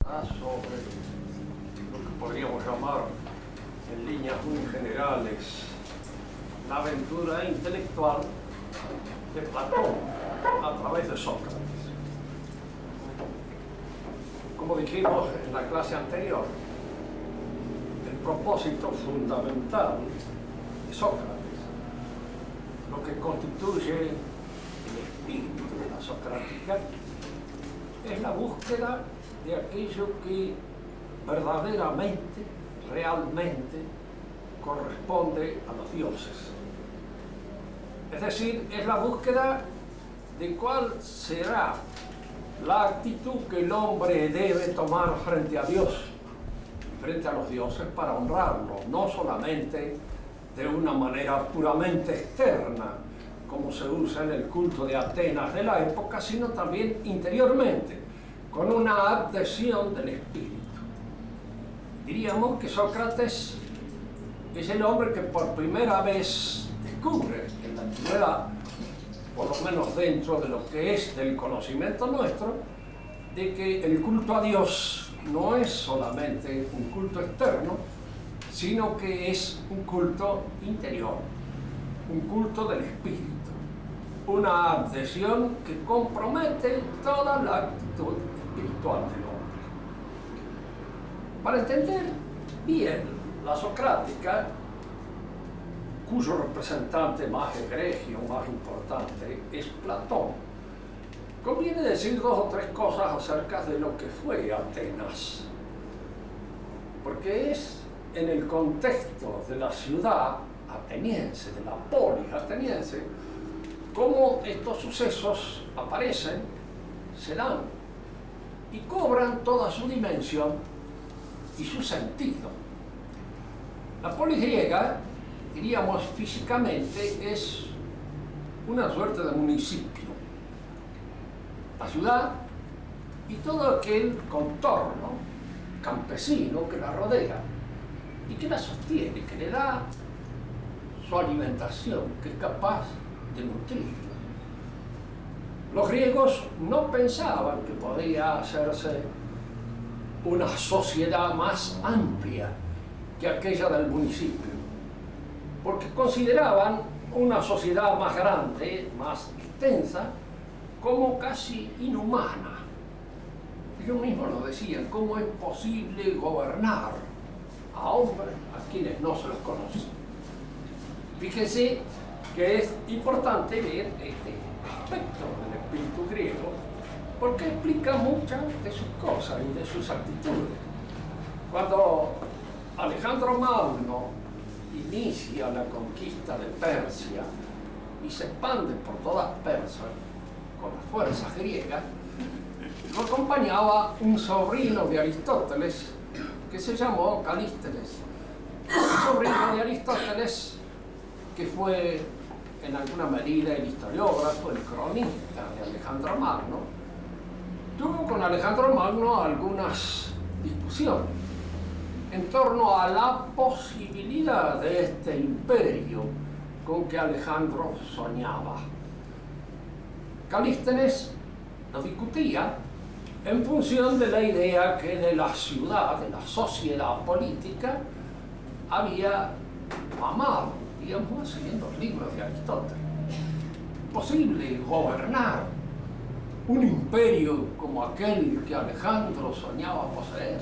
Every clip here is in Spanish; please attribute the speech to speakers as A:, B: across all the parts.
A: sobre lo que podríamos llamar, en líneas muy generales, la aventura intelectual de Platón a través de Sócrates. Como dijimos en la clase anterior, el propósito fundamental de Sócrates, lo que constituye el espíritu de la socrática, es la búsqueda de aquello que verdaderamente, realmente corresponde a los dioses. Es decir, es la búsqueda de cuál será la actitud que el hombre debe tomar frente a Dios, frente a los dioses, para honrarlos, no solamente de una manera puramente externa, como se usa en el culto de Atenas de la época, sino también interiormente, con una adhesión del espíritu. Diríamos que Sócrates es el hombre que por primera vez descubre en la antigüedad, por lo menos dentro de lo que es del conocimiento nuestro, de que el culto a Dios no es solamente un culto externo, sino que es un culto interior, un culto del espíritu, una adhesión que compromete toda la actitud espiritual del hombre. Para entender bien la socrática, cuyo representante más egregio, más importante, es Platón, conviene decir dos o tres cosas acerca de lo que fue Atenas, porque es en el contexto de la ciudad ateniense, de la polis ateniense, cómo estos sucesos aparecen, se dan y cobran toda su dimensión y su sentido. La polis griega, diríamos físicamente, es una suerte de municipio. La ciudad y todo aquel contorno campesino que la rodea y que la sostiene, que le da su alimentación, que es capaz de nutrirla. Los griegos no pensaban que podía hacerse una sociedad más amplia que aquella del municipio, porque consideraban una sociedad más grande, más extensa, como casi inhumana. Ellos mismos lo decían: ¿cómo es posible gobernar a hombres a quienes no se los conoce? Fíjense que es importante ver este aspecto del espíritu griego, porque explica muchas de sus cosas y de sus actitudes. Cuando Alejandro Magno inicia la conquista de Persia y se expande por toda Persia con las fuerzas griegas, lo acompañaba un sobrino de Aristóteles que se llamó Calístenes. Un sobrino de Aristóteles que fue en alguna medida el historiógrafo, el cronista de Alejandro Magno. Tuvo con Alejandro Magno algunas discusiones en torno a la posibilidad de este imperio con que Alejandro soñaba. Calístenes lo discutía en función de la idea que de la ciudad, de la sociedad política, había mamado, digamos, siguiendo los libros de Aristóteles. Posible gobernar un imperio como aquel que Alejandro soñaba poseer.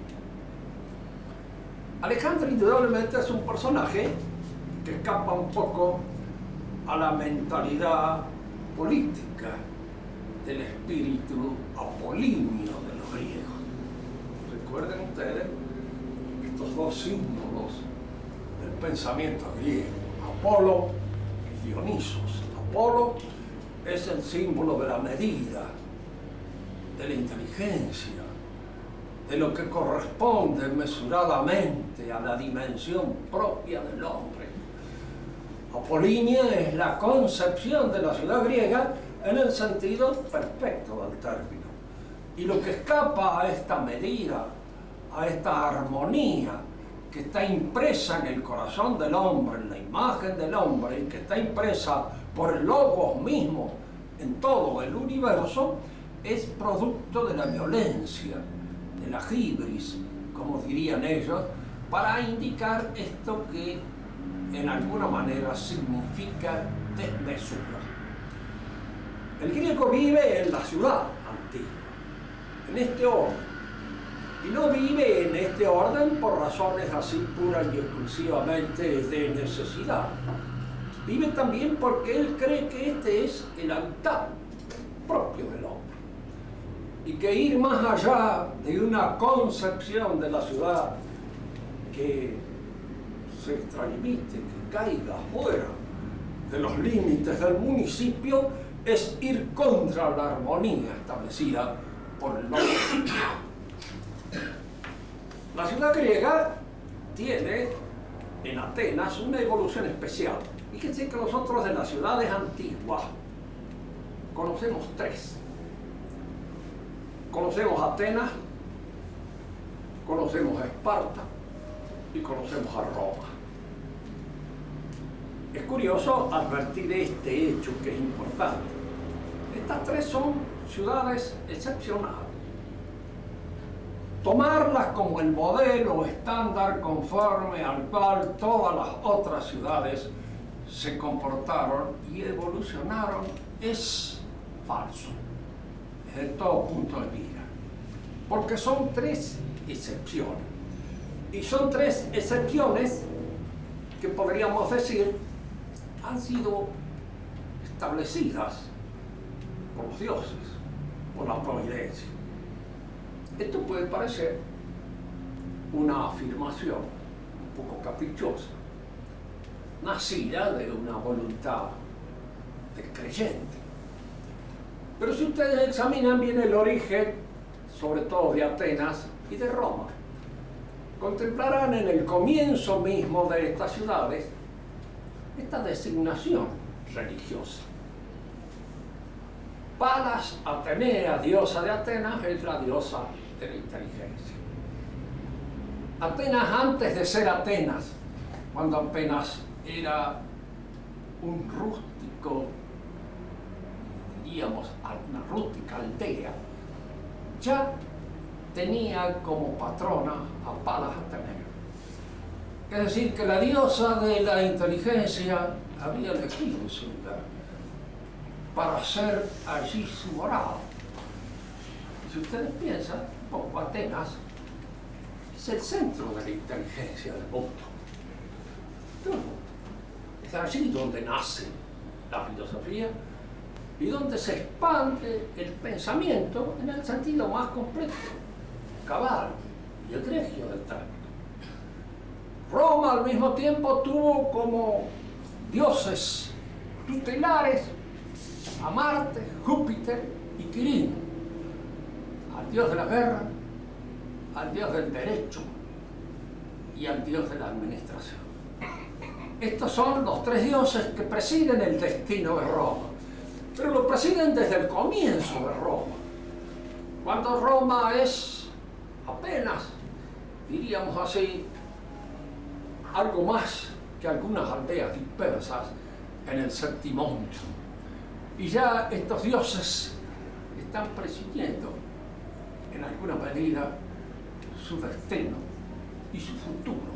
A: Alejandro indudablemente es un personaje que escapa un poco a la mentalidad política del espíritu apolíneo de los griegos. Recuerden ustedes estos dos símbolos del pensamiento griego: Apolo y Dionisos. Apolo es el símbolo de la medida, de la inteligencia, de lo que corresponde mesuradamente a la dimensión propia del hombre. Apolínea es la concepción de la ciudad griega en el sentido perfecto del término. Y lo que escapa a esta medida, a esta armonía que está impresa en el corazón del hombre, en la imagen del hombre, y que está impresa por el logos mismo en todo el universo, es producto de la violencia, de la hibris, como dirían ellos, para indicar esto que en alguna manera significa desmesura. El griego vive en la ciudad antigua, en este orden, y no vive en este orden por razones así pura y exclusivamente de necesidad. Vive también porque él cree que este es el hábitat propio del hombre, y que ir más allá de una concepción de la ciudad que se extralimite, que caiga fuera de los límites del municipio, es ir contra la armonía establecida por el hombre. La ciudad griega tiene en Atenas una evolución especial. Fíjense que nosotros de las ciudades antiguas conocemos tres. Conocemos a Atenas, conocemos a Esparta y conocemos a Roma. Es curioso advertir este hecho que es importante. Estas tres son ciudades excepcionales. Tomarlas como el modelo estándar conforme al cual todas las otras ciudades se comportaron y evolucionaron es falso, desde todo punto de vista, porque son tres excepciones, y son tres excepciones que podríamos decir han sido establecidas por los dioses, por la providencia. Esto puede parecer una afirmación un poco caprichosa, nacida de una voluntad del creyente. Pero si ustedes examinan bien el origen, sobre todo de Atenas y de Roma, contemplarán en el comienzo mismo de estas ciudades esta designación religiosa. Palas Atenea, diosa de Atenas, es la diosa de la inteligencia. Atenas, antes de ser Atenas, cuando apenas era un rústico, diríamos, una rústica aldea, ya tenía como patrona a Palas Atenea. Es decir, que la diosa de la inteligencia había elegido ese lugar para hacer allí su morada. Si ustedes piensan, un poco Atenas es el centro de la inteligencia del mundo. Es allí donde nace la filosofía y donde se expande el pensamiento en el sentido más completo, cabal y egregio del término. Roma al mismo tiempo tuvo como dioses tutelares a Marte, Júpiter y Quirino, al dios de la guerra, al dios del derecho y al dios de la administración. Estos son los tres dioses que presiden el destino de Roma, pero lo presiden desde el comienzo de Roma, cuando Roma es apenas, diríamos así, algo más que algunas aldeas dispersas en el Septimonte. Y ya estos dioses están presidiendo en alguna medida su destino y su futuro.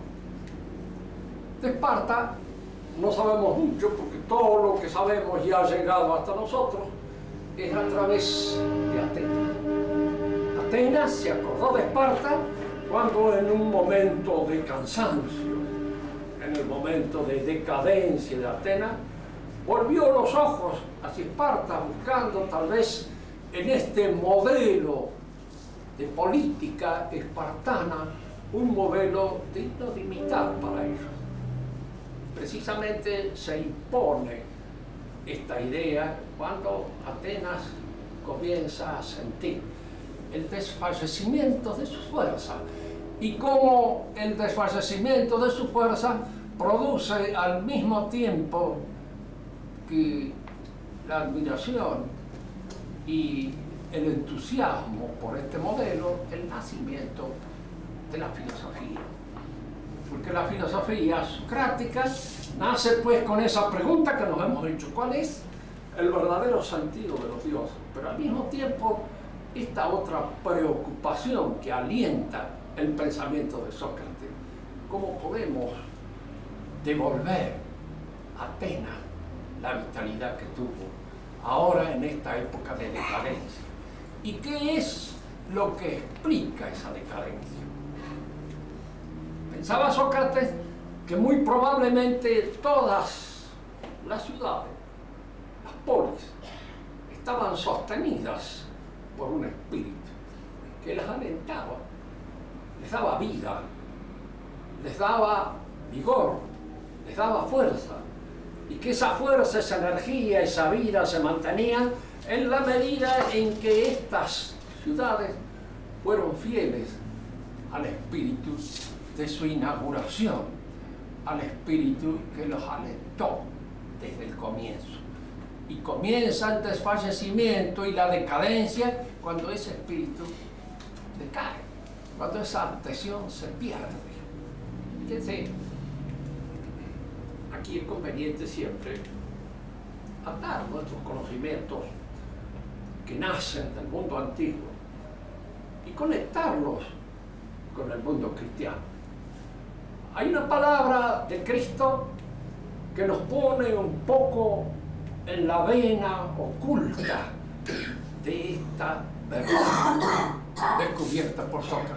A: De Esparta no sabemos mucho, porque todo lo que sabemos ya ha llegado hasta nosotros es a través de Atenas. Atenas se acordó de Esparta cuando en un momento de cansancio, en el momento de decadencia de Atenas, volvió los ojos hacia Esparta buscando tal vez en este modelo de política espartana un modelo digno de imitar para ellos. Precisamente se impone esta idea cuando Atenas comienza a sentir el desfallecimiento de su fuerza, y cómo el desfallecimiento de su fuerza produce al mismo tiempo que la admiración y el entusiasmo por este modelo, el nacimiento de la filosofía. Porque la filosofía socrática nace pues con esa pregunta que nos hemos hecho: ¿cuál es el verdadero sentido de los dioses? Pero al mismo tiempo esta otra preocupación que alienta el pensamiento de Sócrates. ¿Cómo podemos devolver a Atenas la vitalidad que tuvo ahora en esta época de decadencia? ¿Y qué es lo que explica esa decadencia? Pensaba Sócrates que muy probablemente todas las ciudades, las polis, estaban sostenidas por un espíritu que las alentaba, les daba vida, les daba vigor, les daba fuerza, y que esa fuerza, esa energía, esa vida se mantenía en la medida en que estas ciudades fueron fieles al espíritu de su inauguración, al espíritu que los alentó desde el comienzo. Y comienza el desfallecimiento y la decadencia cuando ese espíritu decae, cuando esa adhesión se pierde. Fíjense, aquí es conveniente siempre atar nuestros conocimientos que nacen del mundo antiguo y conectarlos con el mundo cristiano. Hay una palabra de Cristo que nos pone un poco en la vena oculta de esta verdad descubierta por Sócrates.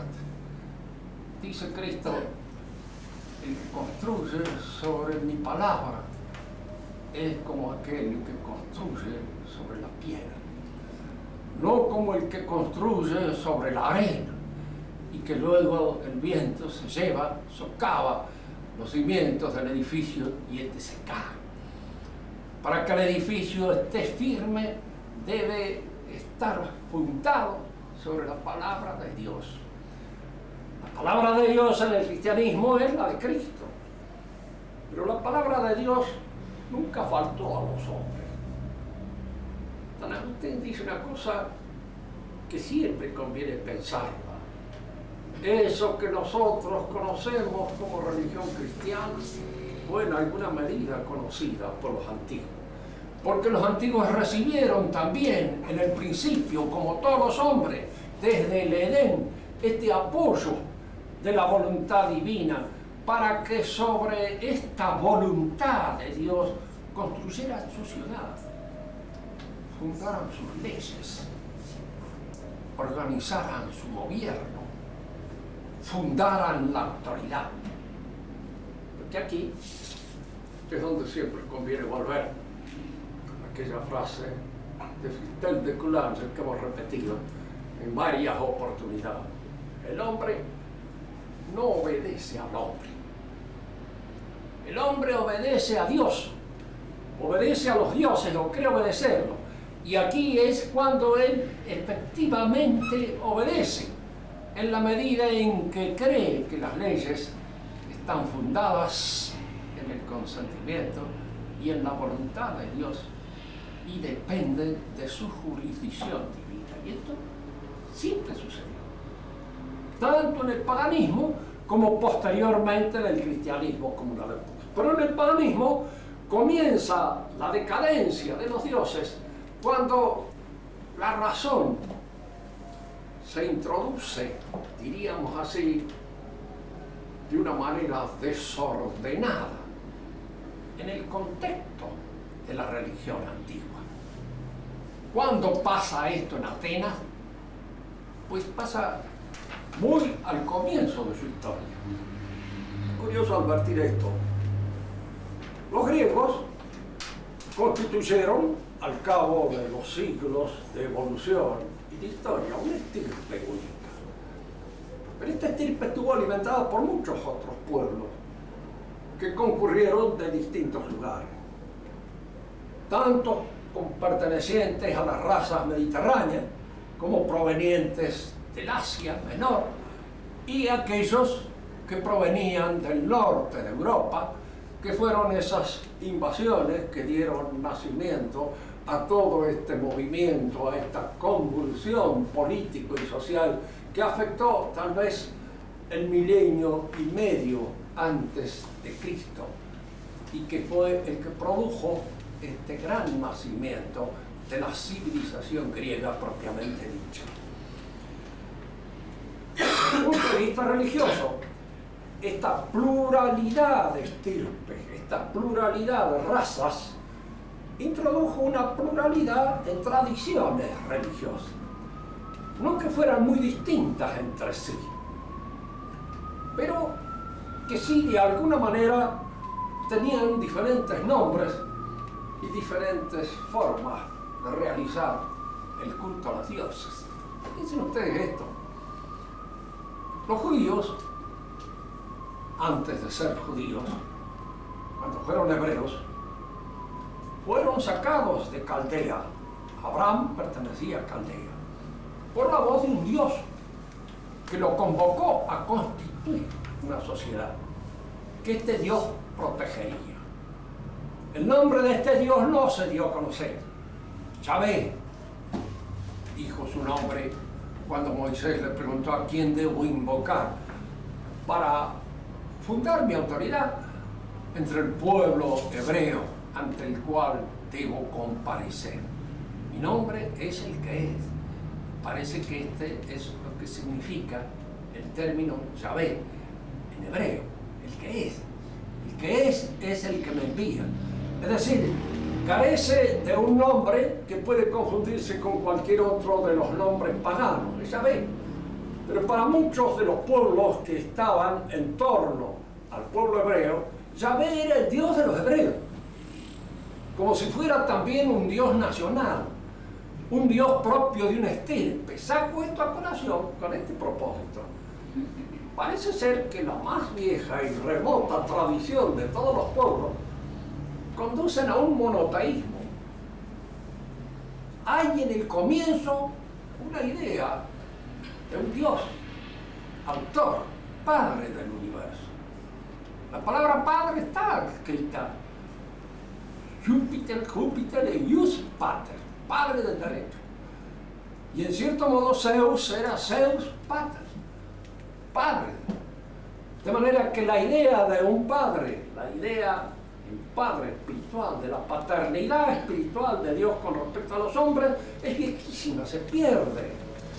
A: Dice Cristo: el que construye sobre mi palabra es como aquel que construye sobre la piedra, no como el que construye sobre la arena y que luego el viento se lleva, socava los cimientos del edificio y este se cae. Para que el edificio esté firme debe estar fundado sobre la palabra de Dios. La palabra de Dios en el cristianismo es la de Cristo, pero la palabra de Dios nunca faltó a los hombres. San Agustín dice una cosa que siempre conviene pensarla. Eso que nosotros conocemos como religión cristiana fue en alguna medida conocida por los antiguos, porque los antiguos recibieron también en el principio, como todos los hombres, desde el Edén, este apoyo de la voluntad divina para que sobre esta voluntad de Dios construyeran su ciudad, fundaran sus leyes, organizaran su gobierno, fundaran la autoridad. Porque aquí es donde siempre conviene volver a aquella frase de Fistel de Coulanges que hemos repetido en varias oportunidades. El hombre no obedece al hombre. El hombre obedece a Dios, obedece a los dioses o cree obedecerlo. Y aquí es cuando él efectivamente obedece, en la medida en que cree que las leyes están fundadas en el consentimiento y en la voluntad de Dios y dependen de su jurisdicción divina. Y esto siempre sucedió, tanto en el paganismo como posteriormente en el cristianismo como una vez. Pero en el paganismo comienza la decadencia de los dioses cuando la razón se introduce, diríamos así, de una manera desordenada en el contexto de la religión antigua. ¿Cuándo pasa esto en Atenas? Pues pasa muy al comienzo de su historia. Es curioso advertir esto. Los griegos constituyeron, al cabo de los siglos de evolución y de historia, una estirpe única. Pero esta estirpe estuvo alimentada por muchos otros pueblos que concurrieron de distintos lugares, tanto pertenecientes a las razas mediterráneas como provenientes del Asia Menor y aquellos que provenían del norte de Europa, que fueron esas invasiones que dieron nacimiento a todo este movimiento, a esta convulsión político y social que afectó tal vez el milenio y medio antes de Cristo y que fue el que produjo este gran nacimiento de la civilización griega propiamente dicha. vista religioso, esta pluralidad de estirpes, esta pluralidad de razas, introdujo una pluralidad de tradiciones religiosas, no que fueran muy distintas entre sí, pero que sí de alguna manera tenían diferentes nombres y diferentes formas de realizar el culto a los dioses. Piensen ustedes esto: los judíos, antes de ser judíos, cuando fueron hebreos, fueron sacados de Caldea. Abraham pertenecía a Caldea por la voz de un Dios que lo convocó a constituir una sociedad que este Dios protegería. El nombre de este Dios no se dio a conocer. Yahvé dijo su nombre cuando Moisés le preguntó a quién debo invocar para fundar mi autoridad entre el pueblo hebreo ante el cual debo comparecer. Mi nombre es el que es. Parece que este es lo que significa el término Yahvé en hebreo, el que es. El que es el que me envía. Es decir, carece de un nombre que puede confundirse con cualquier otro de los nombres paganos, es Yahvé. Pero para muchos de los pueblos que estaban en torno al pueblo hebreo, Yahvé era el Dios de los hebreos, como si fuera también un Dios nacional, un Dios propio de una estirpe. Saco esto a colación con este propósito. Parece ser que la más vieja y remota tradición de todos los pueblos conducen a un monoteísmo. Hay en el comienzo una idea de un Dios, autor, padre del universo. La palabra padre está escrita Júpiter e Ius Pater, padre del derecho. Y en cierto modo Zeus era Zeus Pater, padre. De manera que la idea de un padre, la idea del padre espiritual, de la paternidad espiritual de Dios con respecto a los hombres, es viejísima, se pierde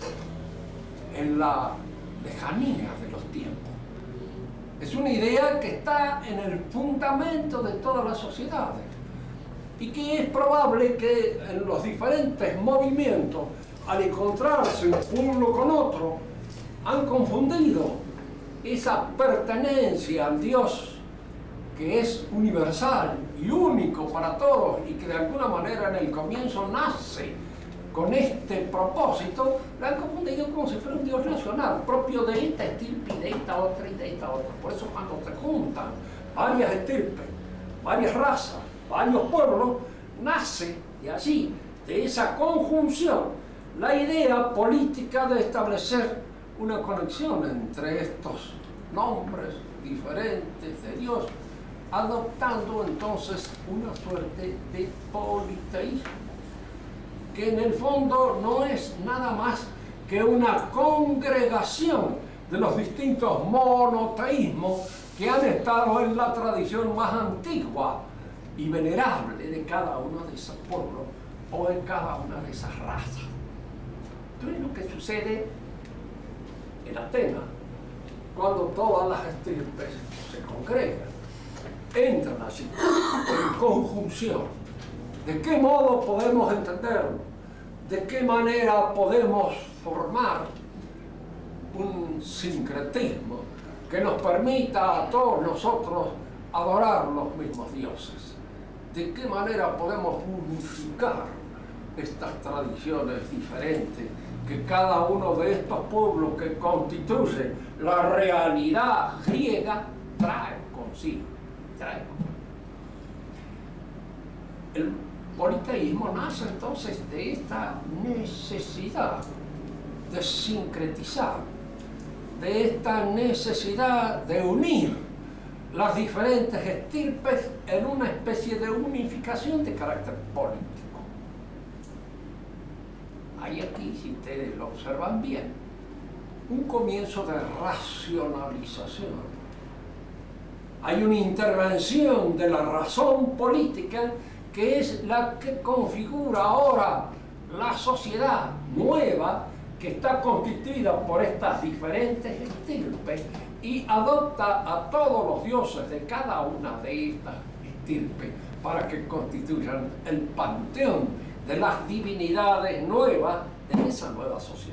A: en la lejanía de los tiempos. Es una idea que está en el fundamento de todas las sociedades y que es probable que en los diferentes movimientos, al encontrarse un pueblo con otro, han confundido esa pertenencia al Dios que es universal y único para todos y que de alguna manera en el comienzo nace con este propósito, la han confundido como si fuera un Dios nacional, propio de esta estirpe y de esta otra y de esta otra. Por eso cuando se juntan varias estirpes, varias razas, varios pueblos, nace de allí, de esa conjunción, la idea política de establecer una conexión entre estos nombres diferentes de Dios, adoptando entonces una suerte de politeísmo, que en el fondo no es nada más que una congregación de los distintos monoteísmos que han estado en la tradición más antigua y venerable de cada uno de esos pueblos o de cada una de esas razas. Entonces lo que sucede en Atenas, cuando todas las estirpes se congregan, entran allí en conjunción. ¿De qué modo podemos entenderlo? ¿De qué manera podemos formar un sincretismo que nos permita a todos nosotros adorar los mismos dioses? ¿De qué manera podemos unificar estas tradiciones diferentes que cada uno de estos pueblos que constituye la realidad griega trae consigo? El politeísmo nace entonces de esta necesidad de sincretizar, de esta necesidad de unir las diferentes estirpes en una especie de unificación de carácter político. Hay aquí, si ustedes lo observan bien, un comienzo de racionalización. Hay una intervención de la razón política que es la que configura ahora la sociedad nueva que está constituida por estas diferentes estirpes y adopta a todos los dioses de cada una de estas estirpes para que constituyan el panteón de las divinidades nuevas en esa nueva sociedad.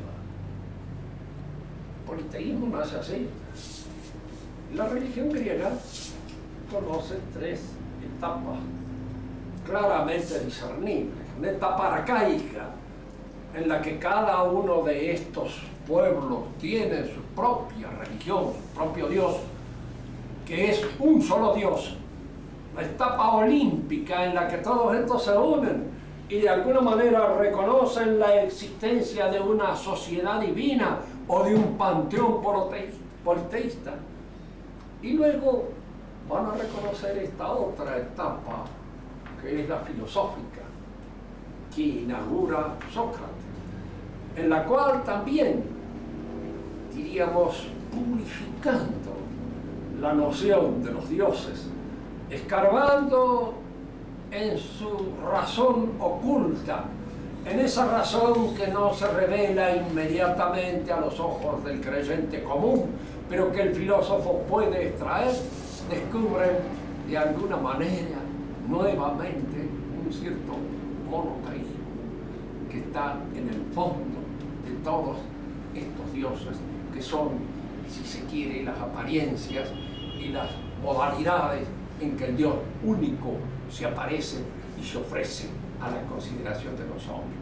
A: El politeísmo nace así. La religión griega conoce tres etapas claramente discernibles. Una etapa arcaica, en la que cada uno de estos pueblos tiene su propia religión, su propio Dios, que es un solo Dios. La etapa olímpica, en la que todos estos se unen y de alguna manera reconocen la existencia de una sociedad divina o de un panteón politeísta. Y luego van a reconocer esta otra etapa, que es la filosófica, que inaugura Sócrates, en la cual también, diríamos, purificando la noción de los dioses, escarbando en su razón oculta, en esa razón que no se revela inmediatamente a los ojos del creyente común, pero que el filósofo puede extraer, descubren de alguna manera nuevamente un cierto monoteísmo que está en el fondo de todos estos dioses, que son, si se quiere, las apariencias y las modalidades en que el Dios único se aparece y se ofrece a la consideración de los hombres.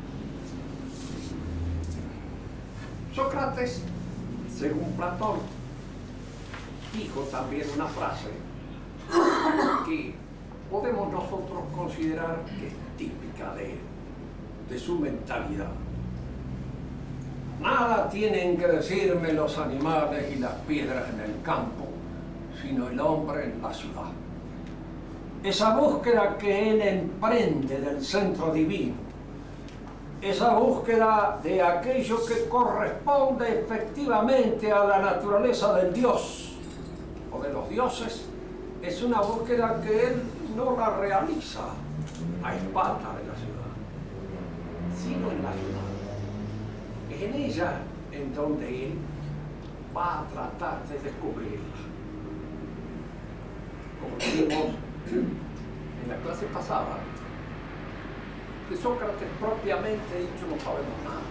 A: Sócrates, según Platón, dijo también una frase que podemos nosotros considerar que es típica de su mentalidad. Nada tienen que decirme los animales y las piedras en el campo, sino el hombre en la ciudad. Esa búsqueda que él emprende del centro divino, esa búsqueda de aquello que corresponde efectivamente a la naturaleza del Dios o de los dioses, es una búsqueda que él no la realiza a espaldas de la ciudad, sino en la ciudad. Es en ella en donde él va a tratar de descubrirla. Como dijimos en la clase pasada, de Sócrates propiamente dicho no sabemos nada.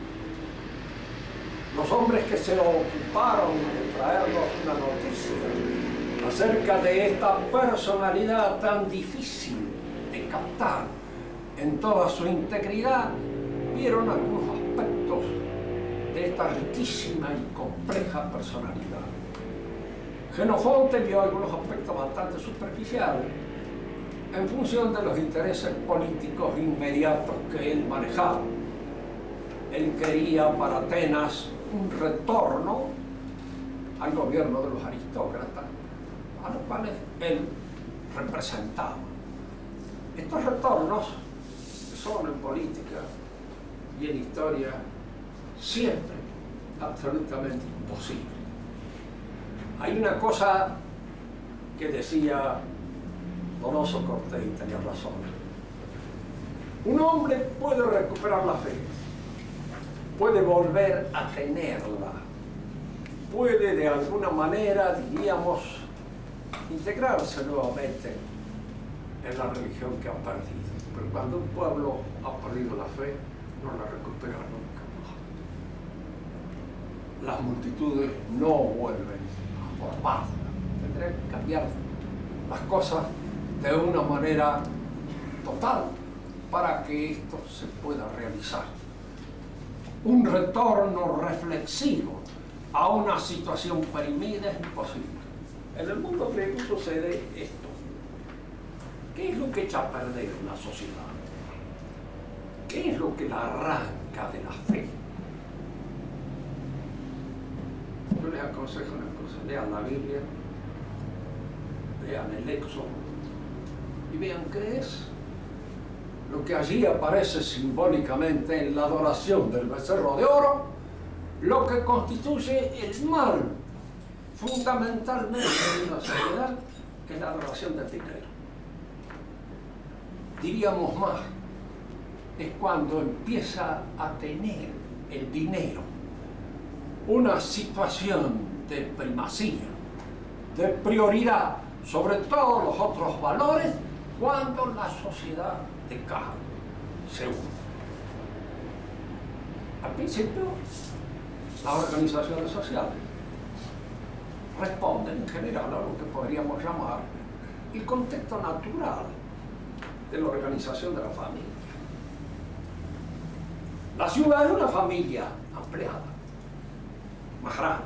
A: Los hombres que se ocuparon de traernos una noticia acerca de esta personalidad tan difícil de captar en toda su integridad, vieron algunos aspectos de esta riquísima y compleja personalidad. Jenofonte vio algunos aspectos bastante superficiales en función de los intereses políticos inmediatos que él manejaba. Él quería para Atenas un retorno al gobierno de los aristócratas, a los cuales él representaba. Estos retornos son en política y en historia siempre absolutamente imposibles. Hay una cosa que decía Donoso Cortés y tenía razón. Un hombre puede recuperar la fe, puede volver a tenerla, puede de alguna manera, diríamos, integrarse nuevamente en la religión que ha perdido. Pero cuando un pueblo ha perdido la fe, no la recupera nunca más. Las multitudes no vuelven a formarse. Tendrán que cambiar las cosas de una manera total para que esto se pueda realizar. Un retorno reflexivo a una situación perimida es imposible. En el mundo griego sucede esto. ¿Qué es lo que echa a perder una sociedad? ¿Qué es lo que la arranca de la fe? Yo les aconsejo una cosa: lean la Biblia, lean el Éxodo y vean qué es lo que allí aparece simbólicamente en la adoración del becerro de oro, lo que constituye el mal fundamentalmente de una sociedad, que es la adoración del dinero. Diríamos más, es cuando empieza a tener el dinero una situación de primacía, de prioridad sobre todos los otros valores cuando la sociedad decae, se une. Al principio, las organizaciones sociales responden en general a lo que podríamos llamar el contexto natural de la organización de la familia. La ciudad es una familia ampliada, más grande.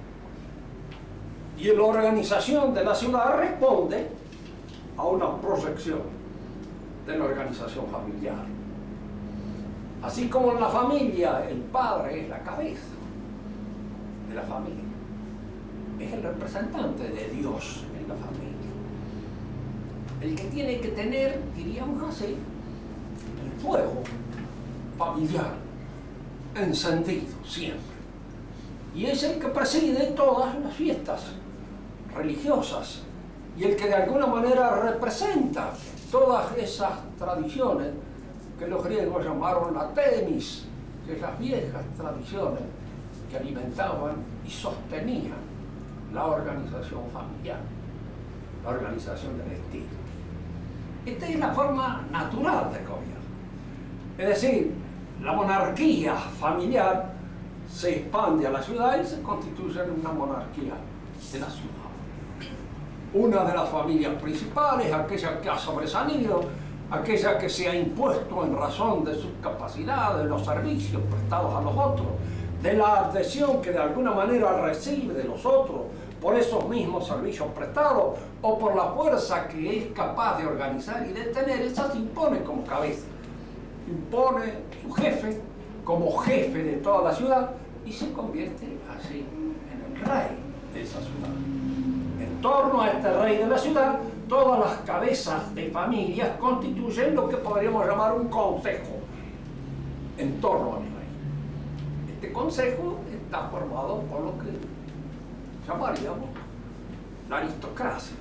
A: Y la organización de la ciudad responde a una proyección de la organización familiar. Así como en la familia el padre es la cabeza de la familia, es el representante de Dios en la familia. El que tiene que tener, diríamos así, el fuego familiar encendido siempre. Y es el que preside todas las fiestas religiosas y el que de alguna manera representa todas esas tradiciones que los griegos llamaron la temis, que es las viejas tradiciones que alimentaban y sostenían la organización familiar, la organización del estilo. Esta es la forma natural del gobierno. Es decir, la monarquía familiar se expande a la ciudad y se constituye en una monarquía de la ciudad. Una de las familias principales, aquella que ha sobresalido, aquella que se ha impuesto en razón de sus capacidades, los servicios prestados a los otros, de la adhesión que de alguna manera recibe de los otros por esos mismos servicios prestados o por la fuerza que es capaz de organizar y de tener, esa se impone como cabeza. Impone su jefe como jefe de toda la ciudad y se convierte así en el rey de esa ciudad. En torno a este rey de la ciudad, todas las cabezas de familias constituyen lo que podríamos llamar un consejo en torno al rey. Este consejo está formado por lo que llamaríamos la aristocracia.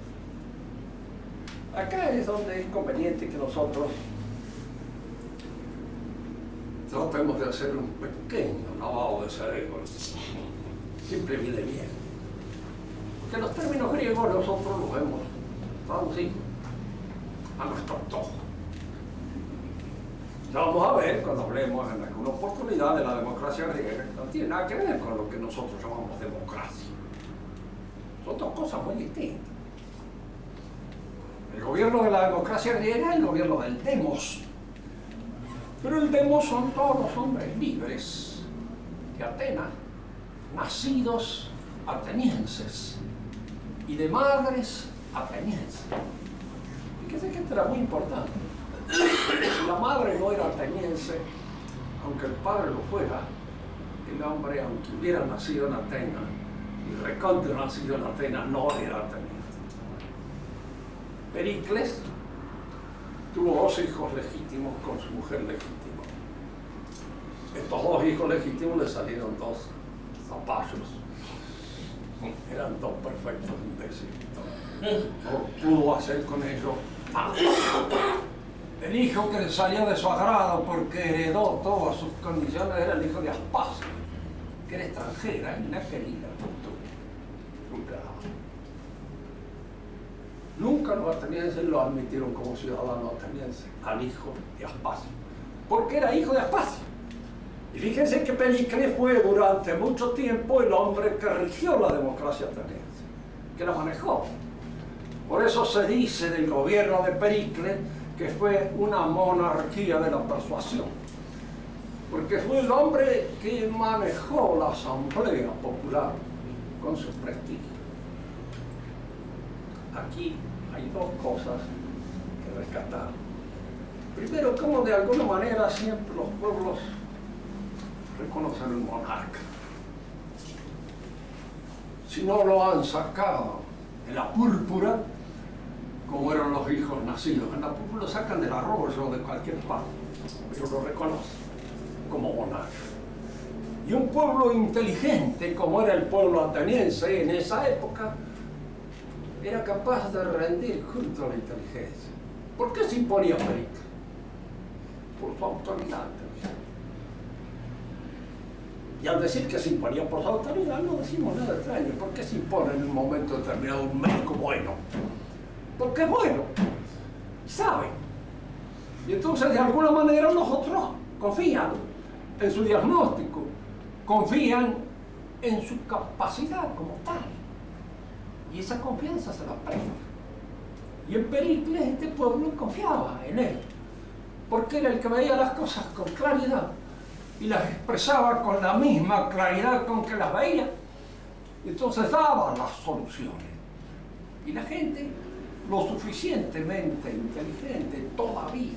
A: Acá es donde es conveniente que nosotros tratemos de hacer un pequeño lavado de cerebro. Siempre viene bien. Porque los términos griegos nosotros los hemos traducido a nuestro antojo. Ya vamos a ver cuando hablemos en alguna oportunidad de la democracia griega, que no tiene nada que ver con lo que nosotros llamamos democracia. Son dos cosas muy distintas. El gobierno de la democracia griega es el gobierno del demos. Pero el demos son todos los hombres libres de Atenas, nacidos atenienses y de madres atenienses. Fíjense que esto era muy importante. Si la madre no era ateniense, aunque el padre lo fuera, el hombre, aunque hubiera nacido en Atenas y recontra nacido en Atenas, no era ateniense. Pericles tuvo 2 hijos legítimos con su mujer legítima. Estos 2 hijos legítimos le salieron 2 zapallos. Eran 2 perfectos imbéciles. No pudo hacer con ellos nada. El hijo que le salió de su agrado porque heredó todas sus condiciones era el hijo de Aspasia, que era extranjera y una querida cultura. Nunca los atenienses lo admitieron como ciudadano ateniense al hijo de Aspasia, porque era hijo de Aspasia. Y fíjense que Pericles fue durante mucho tiempo el hombre que rigió la democracia ateniense, que la manejó. Por eso se dice del gobierno de Pericles que fue una monarquía de la persuasión, porque fue el hombre que manejó la asamblea popular con su prestigio. Aquí hay 2 cosas que rescatar. Primero, cómo de alguna manera siempre los pueblos reconocen al monarca. Si no lo han sacado de la púrpura, como eran los hijos nacidos en la púrpura, lo sacan del arroyo o de cualquier parte, pero lo reconocen como monarca. Y un pueblo inteligente, como era el pueblo ateniense en esa época, era capaz de rendir culto a la inteligencia. ¿Por qué se imponía Pericles? Por su autoridad. Y al decir que se imponía por su autoridad, no decimos nada extraño. ¿Por qué se impone en un momento determinado un médico bueno? Porque es bueno, sabe. Y entonces, de alguna manera, los otros confían en su diagnóstico, confían en su capacidad como tal. Y esa confianza se la presta. Y en Pericles este pueblo confiaba en él, porque era el que veía las cosas con claridad y las expresaba con la misma claridad con que las veía. Y entonces daba las soluciones. Y la gente, lo suficientemente inteligente, todavía,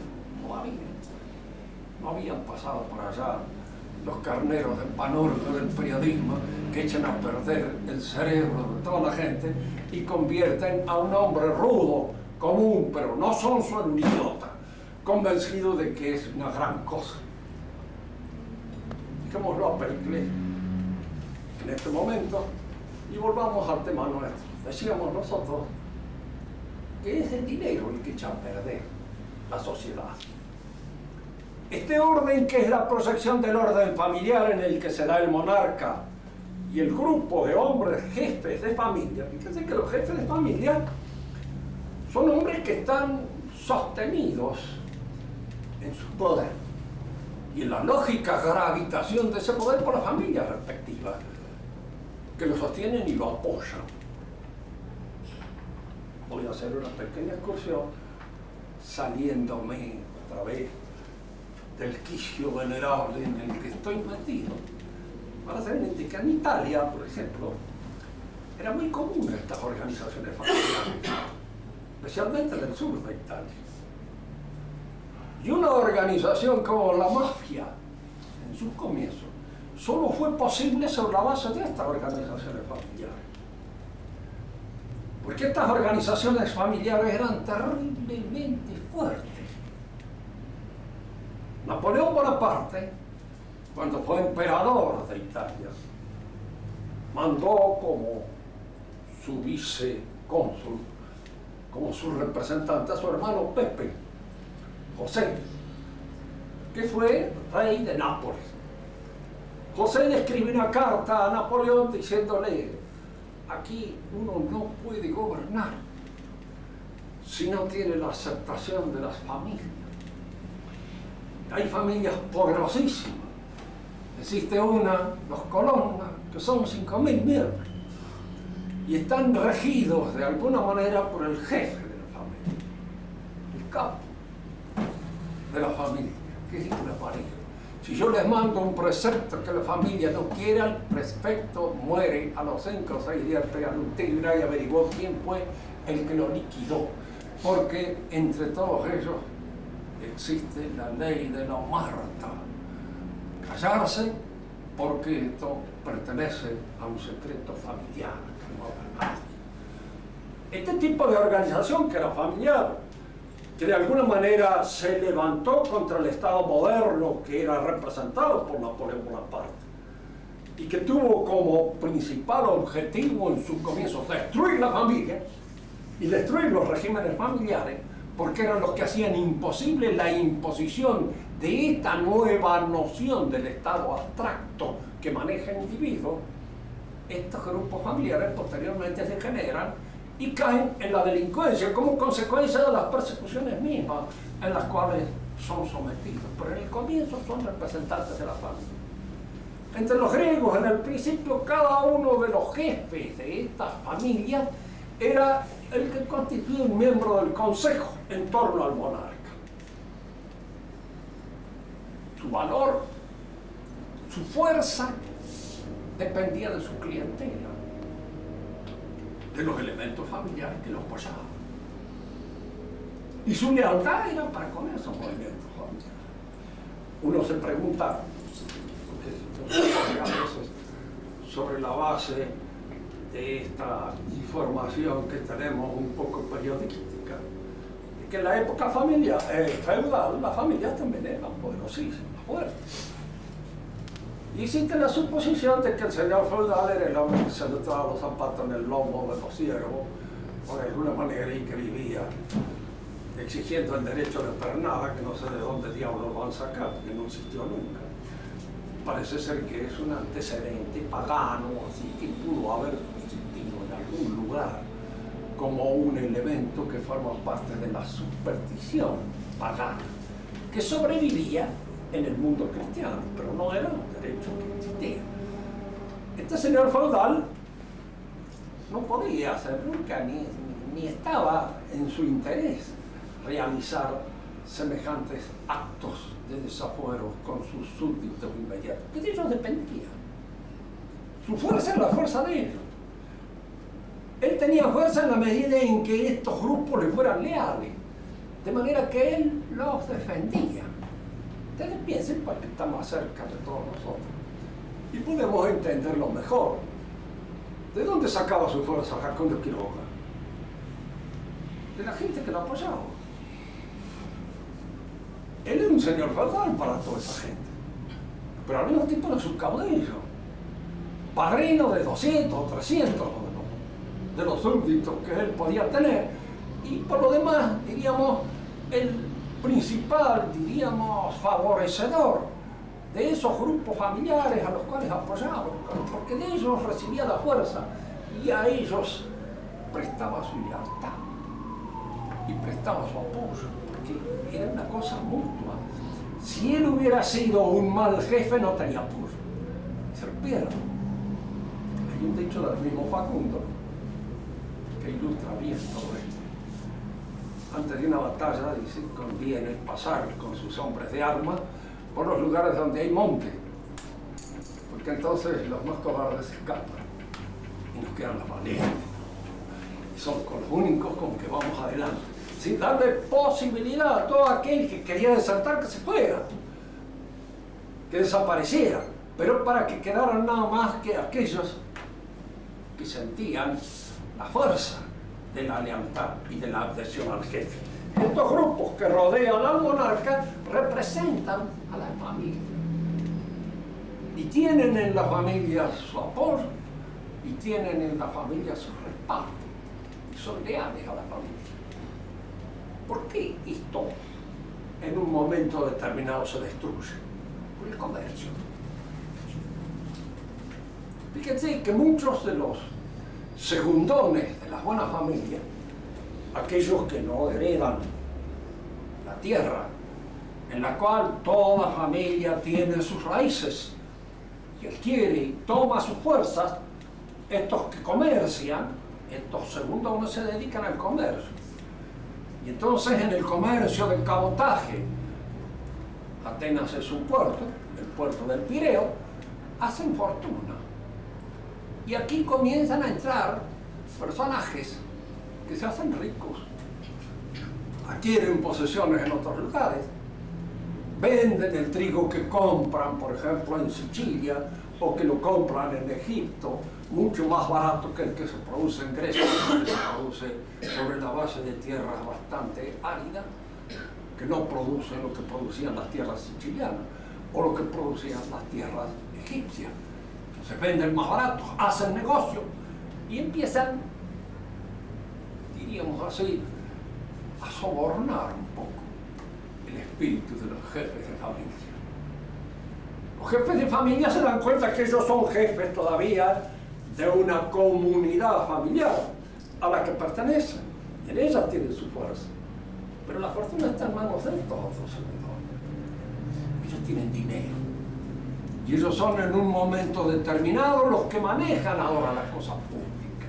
A: no habían pasado por allá los carneros del panorco del periodismo que echan a perder el cerebro de toda la gente y convierten a un hombre rudo, común, pero no sonso en un idiota, convencido de que es una gran cosa. Dejémoslo a Pericles en este momento y volvamos al tema nuestro. Decíamos nosotros que es el dinero el que echa a perder la sociedad. Este orden, que es la proyección del orden familiar en el que se da el monarca y el grupo de hombres jefes de familia, fíjense que los jefes de familia son hombres que están sostenidos en su poder y en la lógica gravitación de ese poder por las familias respectivas, que lo sostienen y lo apoyan. Voy a hacer una pequeña excursión saliéndome otra vez del quicio venerable en el que estoy metido, para hacer que en Italia, por ejemplo, era muy común estas organizaciones familiares, especialmente en el sur de Italia. Y una organización como la mafia, en sus comienzos, solo fue posible sobre la base de estas organizaciones familiares. Porque estas organizaciones familiares eran terriblemente fuertes. Napoleón Bonaparte, cuando fue emperador de Italia, mandó como su vicecónsul, como su representante, a su hermano Pepe, José, que fue rey de Nápoles. José le escribe una carta a Napoleón diciéndole: aquí uno no puede gobernar si no tiene la aceptación de las familias. Hay familias poderosísimas. Existe una, los Colonna, que son 5.000 miembros y están regidos de alguna manera por el jefe de la familia, el capo de la familia, que es la pareja. Si yo les mando un precepto que la familia no quiera, el prefecto muere a los 5 o 6 días, pegan un tiro y averiguó quién fue el que lo liquidó, porque entre todos ellos existe la ley de la omerta, callarse porque esto pertenece a un secreto familiar que no habla nadie. Este tipo de organización que era familiar, que de alguna manera se levantó contra el Estado moderno que era representado por Napoleón Bonaparte y que tuvo como principal objetivo en sus comienzos destruir la familia y destruir los regímenes familiares, porque eran los que hacían imposible la imposición de esta nueva noción del Estado abstracto que maneja el individuo. Estos grupos familiares posteriormente se generan y caen en la delincuencia como consecuencia de las persecuciones mismas en las cuales son sometidos. Pero en el comienzo son representantes de la familia. Entre los griegos, en el principio, cada uno de los jefes de estas familias era el que constituía un miembro del consejo en torno al monarca. Su valor, su fuerza, dependía de su clientela, de los elementos familiares que los apoyaban. Y su lealtad era para con esos movimientos familiares. Uno se pregunta, porque a veces sobre la base de esta información que tenemos un poco periodística, que en la época feudal las familias también eran poderosísimas, fuertes. Y existe la suposición de que el señor feudal era el hombre que se notaba los zapatos en el lomo de los siervos, o de alguna manera, y que vivía exigiendo el derecho de pernada, que no sé de dónde diablos lo han sacado, que no existió nunca, parece ser que es un antecedente pagano, así que pudo haber existido en algún lugar como un elemento que forma parte de la superstición pagana, que sobrevivía en el mundo cristiano, pero no era un derecho que existía. Este señor feudal no podía hacer nunca, ni estaba en su interés realizar semejantes actos de desafuero con sus súbditos inmediatos, que de ellos dependía. Su fuerza era la fuerza de ellos. Él tenía fuerza en la medida en que estos grupos le fueran leales, de manera que él los defendía. Ustedes piensen porque está más cerca de todos nosotros y podemos entenderlo mejor. ¿De dónde sacaba su fuerza Facundo Quiroga? De la gente que lo apoyaba. Él era un señor feudal para toda esa gente, pero al mismo tiempo era su caudillo, padrino de 200 o 300 de los súbditos que él podía tener, y por lo demás, diríamos, el principal, diríamos, favorecedor de esos grupos familiares a los cuales apoyaba, porque de ellos recibía la fuerza y a ellos prestaba su lealtad y prestaba su apoyo, porque era una cosa mutua. Si él hubiera sido un mal jefe, no tenía apoyo, se lo pierde. Hay un dicho del mismo Facundo que ilustra bien todo esto. Antes de una batalla, dice, conviene pasar con sus hombres de armas por los lugares donde hay monte, porque entonces los más cobardes escapan y nos quedan los valientes. Y son con los únicos con que vamos adelante, sin darle posibilidad a todo aquel que quería desertar que se fuera, que desapareciera, pero para que quedaran nada más que aquellos que sentían la fuerza de la lealtad y de la adhesión al jefe. Estos grupos que rodean al monarca representan a la familia y tienen en la familia su apoyo y tienen en la familia su respaldo y son leales a la familia. ¿Por qué esto en un momento determinado se destruye? Por el comercio. Fíjense que muchos de los segundones de las buenas familias, aquellos que no heredan la tierra, en la cual toda familia tiene sus raíces, y él quiere y toma sus fuerzas, estos que comercian, estos segundones se dedican al comercio. Y entonces en el comercio del cabotaje, Atenas es un puerto, el puerto del Pireo, hacen fortuna. Y aquí comienzan a entrar personajes que se hacen ricos, adquieren posesiones en otros lugares, venden el trigo que compran, por ejemplo, en Sicilia, o que lo compran en Egipto, mucho más barato que el que se produce en Grecia, que se produce sobre la base de tierras bastante áridas, que no producen lo que producían las tierras sicilianas, o lo que producían las tierras egipcias. Se venden más baratos, hacen negocio y empiezan, diríamos así, a sobornar un poco el espíritu de los jefes de familia. Los jefes de familia se dan cuenta que ellos son jefes todavía de una comunidad familiar a la que pertenecen, y en ella tienen su fuerza. Pero la fortuna está en manos de estos otros segundones. Ellos tienen dinero. Y ellos son en un momento determinado los que manejan ahora la cosa pública.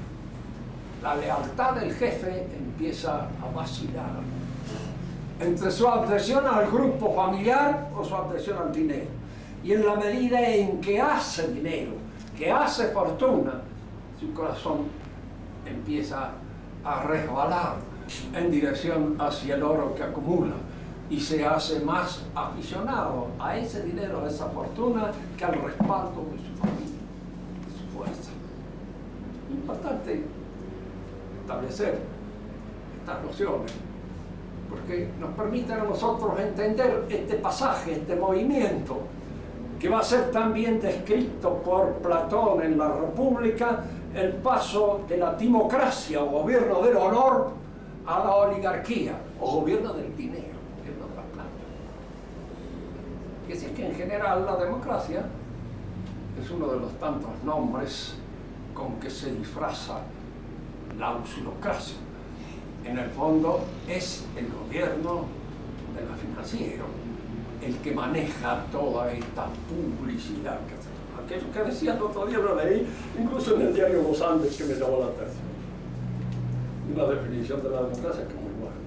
A: La lealtad del jefe empieza a vacilar entre su adhesión al grupo familiar o su adhesión al dinero. Y en la medida en que hace dinero, que hace fortuna, su corazón empieza a resbalar en dirección hacia el oro que acumula. Y se hace más aficionado a ese dinero, a esa fortuna, que al respaldo de su familia, de su fuerza. Es importante establecer estas nociones, porque nos permiten a nosotros entender este pasaje, este movimiento, que va a ser también descrito por Platón en la República, el paso de la timocracia o gobierno del honor a la oligarquía o gobierno del dinero. Y así que en general la democracia es uno de los tantos nombres con que se disfraza la usurocracia. En el fondo es el gobierno de la financiero el que maneja toda esta publicidad que hace. Aquello que decía el otro día lo leí, incluso en el diario Los Andes, que me llamó la atención. Una definición de la democracia que es muy buena.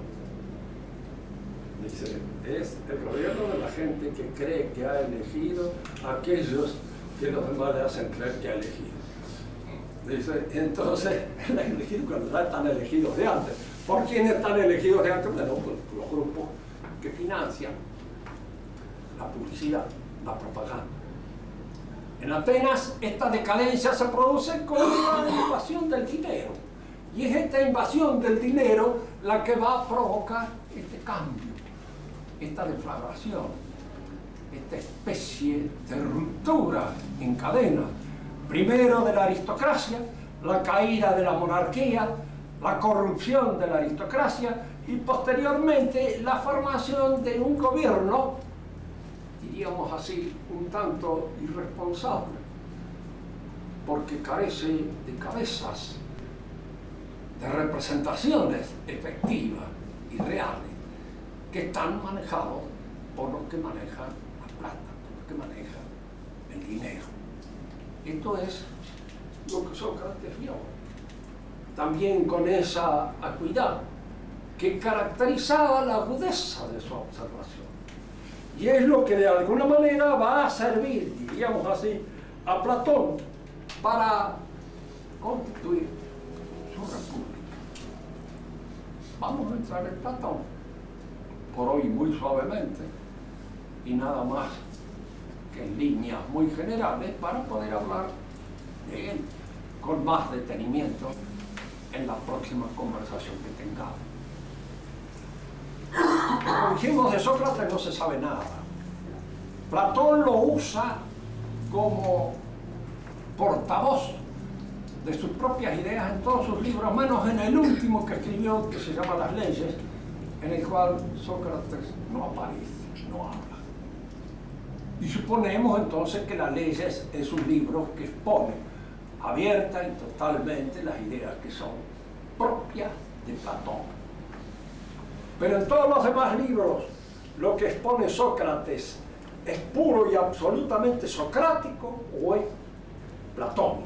A: Dice, es el gobierno de la gente que cree que ha elegido a aquellos que los demás le hacen creer que ha elegido. Dice, entonces, cuando ya están elegidos de antes. ¿Por quién están elegidos de antes? Bueno, pues los grupos que financian la publicidad, la propaganda. En Atenas, esta decadencia se produce con la invasión del dinero. Y es esta invasión del dinero la que va a provocar este cambio, esta deflagración, esta especie de ruptura en cadena. Primero de la aristocracia, la caída de la monarquía, la corrupción de la aristocracia y posteriormente la formación de un gobierno, diríamos así, un tanto irresponsable, porque carece de cabezas, de representaciones efectivas y reales, que están manejados por los que manejan la plata, por los que manejan el dinero. Esto es lo que Sócrates vio. También con esa acuidad que caracterizaba la agudeza de su observación. Y es lo que de alguna manera va a servir, diríamos así, a Platón para constituir su república. Vamos a entrar en Platón, por hoy muy suavemente, y nada más que en líneas muy generales para poder hablar de él con más detenimiento en la próxima conversación que tengamos. Como dijimos, de Sócrates no se sabe nada. Platón lo usa como portavoz de sus propias ideas en todos sus libros, menos en el último que escribió, que se llama Las Leyes, en el cual Sócrates no aparece, no habla. Y suponemos entonces que Las Leyes es un libro que expone abierta y totalmente las ideas que son propias de Platón. Pero en todos los demás libros lo que expone Sócrates es puro y absolutamente socrático o es platónico.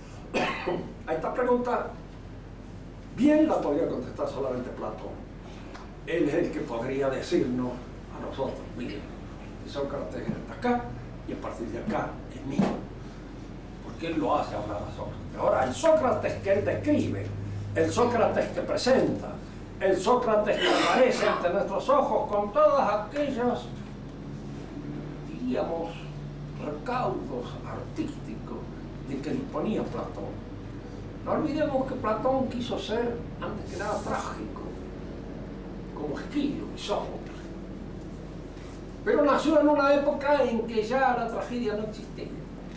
A: A esta pregunta bien la podría contestar solamente Platón. Él es el que podría decirnos a nosotros, miren, Sócrates está acá y a partir de acá es mío, porque él lo hace hablar a Sócrates. Ahora, el Sócrates que él describe, el Sócrates que presenta, el Sócrates que aparece ante nuestros ojos con todos aquellos, diríamos, recaudos artísticos de que disponía Platón. No olvidemos que Platón quiso ser, antes que nada, trágico, como Esquilo y Sófocles. Pero nació en una época en que ya la tragedia no existía.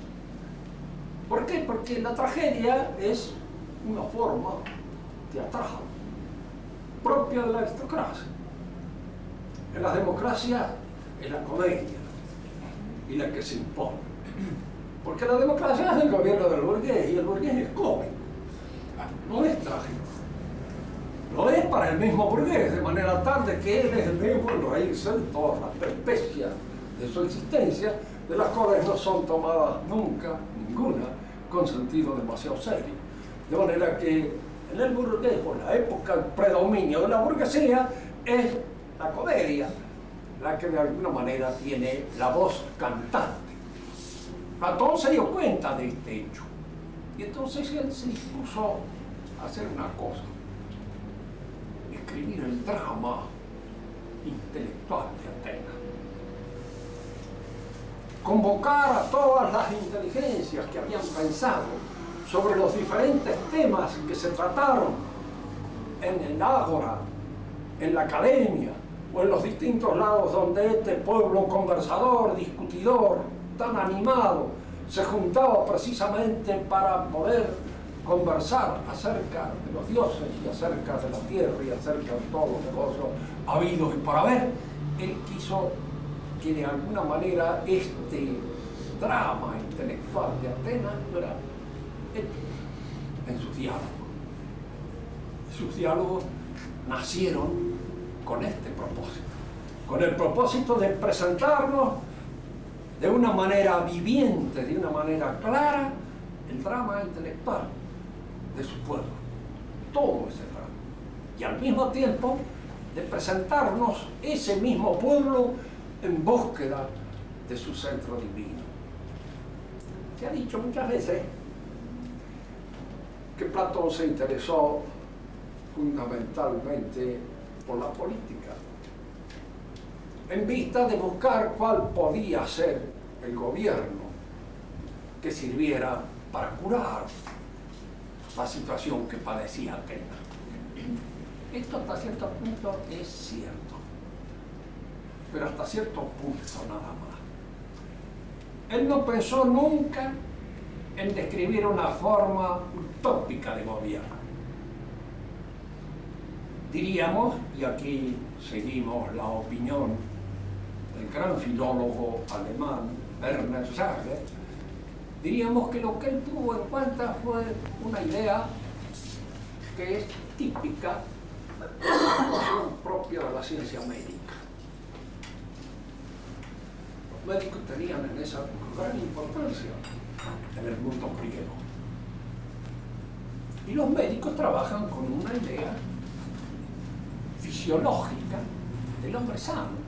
A: ¿Por qué? Porque la tragedia es una forma teatral propia de la aristocracia. En las democracias es la comedia y la que se impone. Porque la democracia es el gobierno del burgués y el burgués es cómico, no es trágico. Lo es para el mismo burgués, de manera tal de que él es el mismo el reírse de todas las peripecias de su existencia, de las cuales no son tomadas nunca, ninguna, con sentido demasiado serio. De manera que en el burgués, por la época, el predominio de la burguesía es la comedia, la que de alguna manera tiene la voz cantante. Platón se dio cuenta de este hecho, y entonces él se dispuso a hacer una cosa: escribir el drama intelectual de Atenas. Convocar a todas las inteligencias que habían pensado sobre los diferentes temas que se trataron en el ágora, en la academia o en los distintos lados donde este pueblo conversador, discutidor, tan animado, se juntaba precisamente para poder conversar acerca de los dioses y acerca de la tierra y acerca de todos los negocios habidos y por haber. Él quiso que de alguna manera este drama intelectual de Atenas era ético en sus diálogos. Sus diálogos nacieron con este propósito, con el propósito de presentarnos de una manera viviente, de una manera clara, el drama intelectual de su pueblo, todo ese drama, y al mismo tiempo de presentarnos ese mismo pueblo en búsqueda de su centro divino. Se ha dicho muchas veces que Platón se interesó fundamentalmente por la política, en vista de buscar cuál podía ser el gobierno que sirviera para curar la situación que padecía Atenas. Esto hasta cierto punto es cierto, pero hasta cierto punto nada más. Él no pensó nunca en describir una forma utópica de gobierno. Diríamos, y aquí seguimos la opinión del gran filólogo alemán Werner Jaeger, diríamos que lo que él tuvo en cuenta fue una idea que es típica propia de la ciencia médica. Los médicos tenían en esa gran importancia en el mundo griego. Y los médicos trabajan con una idea fisiológica del hombre sano.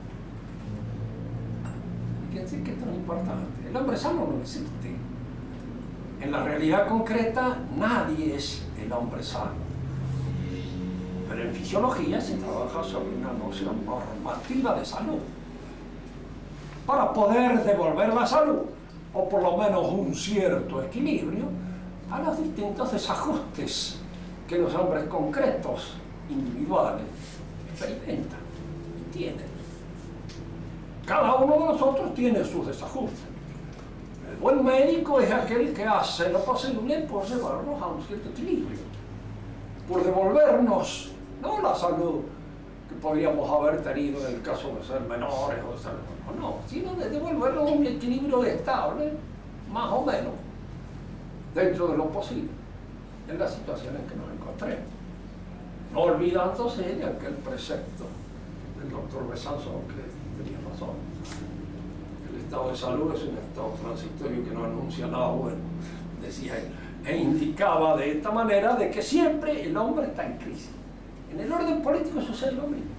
A: Fíjense que esto es importante. El hombre sano no existe. En la realidad concreta, nadie es el hombre sano. Pero en fisiología se trabaja sobre una noción normativa de salud, para poder devolver la salud, o por lo menos un cierto equilibrio, a los distintos desajustes que los hombres concretos, individuales, experimentan y tienen. Cada uno de nosotros tiene sus desajustes. El buen médico es aquel que hace lo posible por llevarnos a un cierto equilibrio, por devolvernos no la salud que podríamos haber tenido en el caso de ser menores o de ser no, sino de devolvernos un equilibrio estable, más o menos, dentro de lo posible, en la situación en que nos encontremos. No olvidándose de aquel precepto del doctor Besançon, que tenía razón. El estado de salud es un estado transitorio que no anuncia nada bueno, decía él, e indicaba de esta manera de que siempre el hombre está en crisis. En el orden político sucede lo mismo.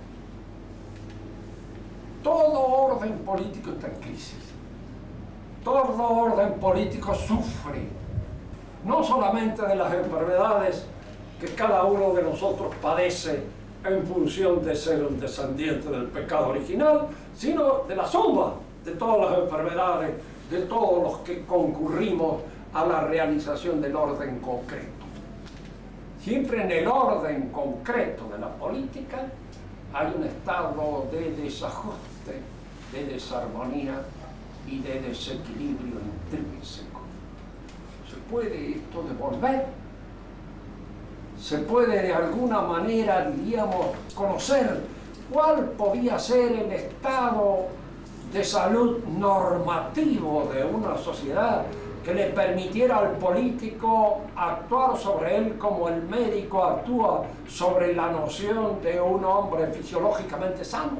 A: Todo orden político está en crisis. Todo orden político sufre, no solamente de las enfermedades que cada uno de nosotros padece en función de ser un descendiente del pecado original, sino de la suma de todas las enfermedades, de todos los que concurrimos a la realización del orden concreto. Siempre en el orden concreto de la política hay un estado de desajuste, de desarmonía y de desequilibrio intrínseco. ¿Se puede esto devolver? ¿Se puede de alguna manera, diríamos, conocer cuál podía ser el estado de salud normativo de una sociedad que le permitiera al político actuar sobre él como el médico actúa sobre la noción de un hombre fisiológicamente sano?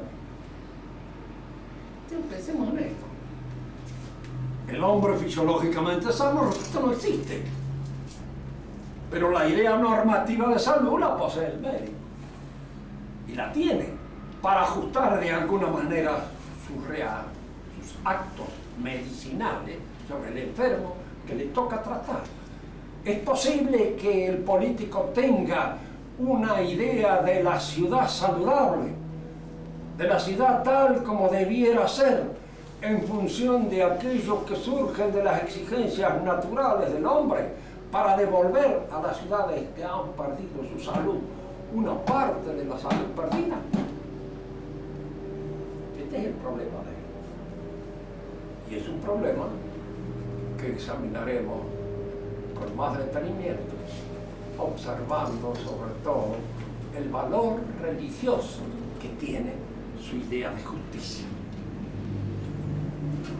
A: Pensemos en esto. El hombre fisiológicamente sano, esto no existe. Pero la idea normativa de salud la posee el médico. Y la tiene para ajustar de alguna manera sus actos medicinales sobre el enfermo que le toca tratar. Es posible que el político tenga una idea de la ciudad saludable, de la ciudad tal como debiera ser, en función de aquellos que surgen de las exigencias naturales del hombre, para devolver a las ciudades que han perdido su salud una parte de la salud perdida. Este es el problema de él. Y es un problema que examinaremos con más detenimiento, observando sobre todo el valor religioso que tiene su idea de justicia.